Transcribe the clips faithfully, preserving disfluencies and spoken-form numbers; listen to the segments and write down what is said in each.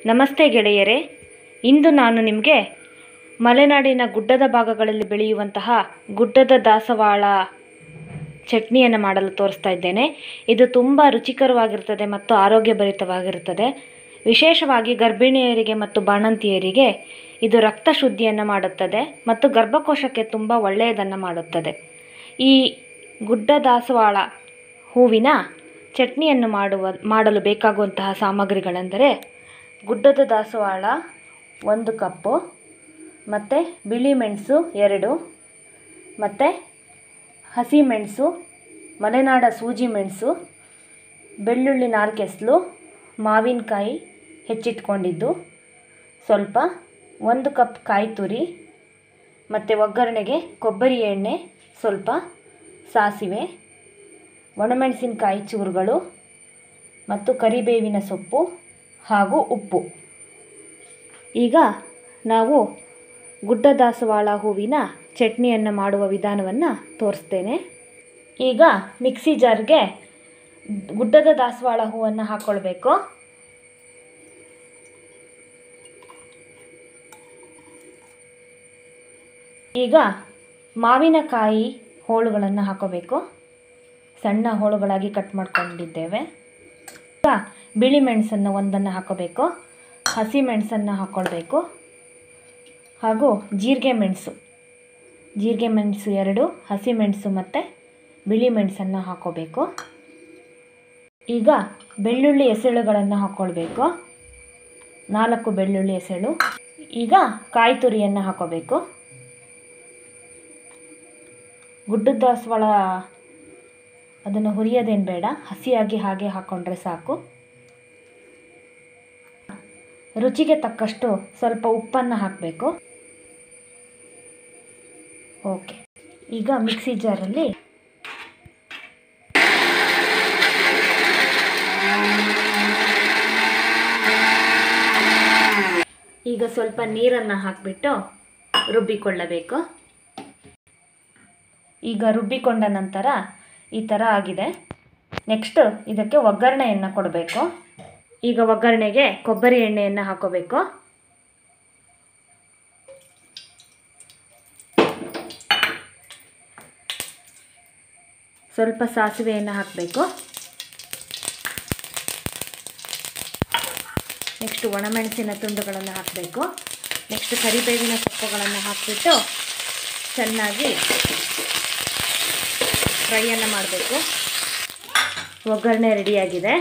ನಮಸ್ತೆ ಗೆಳೆಯರೇ, ಇಂದು ನಾನು ನಿಮಗೆ ಮಲೆನಾಡಿನ ಗುಡ್ಡದ ಭಾಗಗಳಲ್ಲಿ ಬೆಳೆಯುವಂತಹ ಗುಡ್ಡದ ದಾಸವಾಳ ಚಟ್ನಿಯನ್ನು ಮಾಡಲು ತೋರಿಸ್ತಾ ಇದ್ದೇನೆ. ಇದು ತುಂಬ ರುಚಿಕರವಾಗಿರುತ್ತದೆ ಮತ್ತು ಆರೋಗ್ಯಭರಿತವಾಗಿರುತ್ತದೆ. ವಿಶೇಷವಾಗಿ ಗರ್ಭಿಣಿಯರಿಗೆ ಮತ್ತು ಬಾಣಂತಿಯರಿಗೆ ಇದು ರಕ್ತ ಶುದ್ಧಿಯನ್ನು ಮಾಡುತ್ತದೆ ಮತ್ತು ಗರ್ಭಕೋಶಕ್ಕೆ ತುಂಬ ಒಳ್ಳೆಯದನ್ನು ಮಾಡುತ್ತದೆ. ಈ ಗುಡ್ಡ ದಾಸವಾಳ ಹೂವಿನ ಚಟ್ನಿಯನ್ನು ಮಾಡುವ ಮಾಡಲು ಬೇಕಾಗುವಂತಹ ಸಾಮಗ್ರಿಗಳೆಂದರೆ ಗುಡ್ಡದ ದಾಸವಾಳ ಒಂದು ಕಪ್ಪು, ಮತ್ತು ಬಿಳಿ ಮೆಣಸು ಎರಡು, ಮತ್ತು ಹಸಿ ಮೆಣಸು, ಮಲೆನಾಡ ಸೂಜಿ ಮೆಣಸು, ಬೆಳ್ಳುಳ್ಳಿ ನಾಲ್ಕೆಸ್ಲು, ಮಾವಿನಕಾಯಿ ಹೆಚ್ಚಿಟ್ಕೊಂಡಿದ್ದು ಸ್ವಲ್ಪ, ಒಂದು ಕಪ್ ಕಾಯಿ ತುರಿ, ಮತ್ತು ಒಗ್ಗರಣೆಗೆ ಕೊಬ್ಬರಿ ಎಣ್ಣೆ ಸ್ವಲ್ಪ, ಸಾಸಿವೆ, ಒಣಮೆಣಸಿನಕಾಯಿ ಚೂರುಗಳು ಮತ್ತು ಕರಿಬೇವಿನ ಸೊಪ್ಪು ಹಾಗೂ ಉಪ್ಪು. ಈಗ ನಾವು ಗುಡ್ಡ ದಾಸವಾಳ ಹೂವಿನ ಚಟ್ನಿಯನ್ನು ಮಾಡುವ ವಿಧಾನವನ್ನು ತೋರಿಸ್ತೇನೆ. ಈಗ ಮಿಕ್ಸಿ ಜಾರ್ಗೆ ಗುಡ್ಡದ ದಾಸವಾಳ ಹೂವನ್ನು ಹಾಕ್ಕೊಳ್ಬೇಕು. ಈಗ ಮಾವಿನಕಾಯಿ ಹೋಳುಗಳನ್ನು ಹಾಕೋಬೇಕು. ಸಣ್ಣ ಹೋಳುಗಳಾಗಿ ಕಟ್ ಮಾಡ್ಕೊಂಡಿದ್ದೇವೆ. ಈಗ ಬಿಳಿ ಮೆಣಸನ್ನು ಒಂದನ್ನು ಹಾಕೋಬೇಕು, ಹಸಿ ಮೆಣಸನ್ನು ಹಾಕ್ಕೊಳ್ಬೇಕು, ಹಾಗೂ ಜೀರಿಗೆ ಮೆಣಸು ಜೀರಿಗೆ ಮೆಣಸು ಎರಡು, ಹಸಿ ಮೆಣಸು ಮತ್ತು ಬಿಳಿ ಮೆಣಸನ್ನು ಹಾಕ್ಕೋಬೇಕು. ಈಗ ಬೆಳ್ಳುಳ್ಳಿ ಎಸಳುಗಳನ್ನು ಹಾಕ್ಕೊಳ್ಬೇಕು, ನಾಲ್ಕು ಬೆಳ್ಳುಳ್ಳಿ ಎಸಳು. ಈಗ ಕಾಯಿ ತುರಿಯನ್ನು ಹಾಕೋಬೇಕು. ಗುಡ್ಡದ ದಾಸವಾಳ ಅದನ್ನು ಹುರಿಯೋದೇನು ಬೇಡ, ಹಸಿಯಾಗಿ ಹಾಗೆ ಹಾಕ್ಕೊಂಡ್ರೆ ಸಾಕು. ರುಚಿಗೆ ತಕ್ಕಷ್ಟು ಸ್ವಲ್ಪ ಉಪ್ಪನ್ನು ಹಾಕಬೇಕು. ಓಕೆ, ಈಗ ಮಿಕ್ಸಿ ಜಾರಲ್ಲಿ ಈಗ ಸ್ವಲ್ಪ ನೀರನ್ನು ಹಾಕಿಬಿಟ್ಟು ರುಬ್ಬಿಕೊಳ್ಳಬೇಕು. ಈಗ ರುಬ್ಬಿಕೊಂಡ ನಂತರ ಈ ಥರ ಆಗಿದೆ. ನೆಕ್ಸ್ಟ್ ಇದಕ್ಕೆ ಒಗ್ಗರಣೆಯನ್ನು ಕೊಡಬೇಕು. ಈಗ ಒಗ್ಗರಣೆಗೆ ಕೊಬ್ಬರಿ ಎಣ್ಣೆಯನ್ನು ಹಾಕೋಬೇಕು. ಸ್ವಲ್ಪ ಸಾಸಿವೆಯನ್ನು ಹಾಕಬೇಕು. ನೆಕ್ಸ್ಟ್ ಒಣಮೆಣಸಿನ ತುಂಡುಗಳನ್ನು ಹಾಕಬೇಕು. ನೆಕ್ಸ್ಟ್ ಕರಿಬೇವಿನ ಸೊಪ್ಪುಗಳನ್ನು ಹಾಕಿಬಿಟ್ಟು ಚೆನ್ನಾಗಿ ಫ್ರೈಯನ್ನು ಮಾಡಬೇಕು. ಒಗ್ಗರಣೆ ರೆಡಿಯಾಗಿದೆ.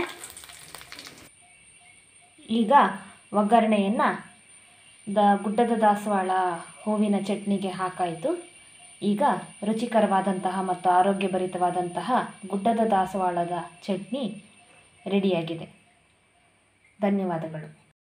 ಈಗ ಒಗ್ಗರಣೆಯನ್ನು ದ ಗುಡ್ಡದ ದಾಸವಾಳ ಹೂವಿನ ಚಟ್ನಿಗೆ ಹಾಕಾಯಿತು. ಈಗ ರುಚಿಕರವಾದಂತಹ ಮತ್ತು ಆರೋಗ್ಯಭರಿತವಾದಂತಹ ಗುಡ್ಡದ ದಾಸವಾಳದ ಚಟ್ನಿ ರೆಡಿಯಾಗಿದೆ. ಧನ್ಯವಾದಗಳು.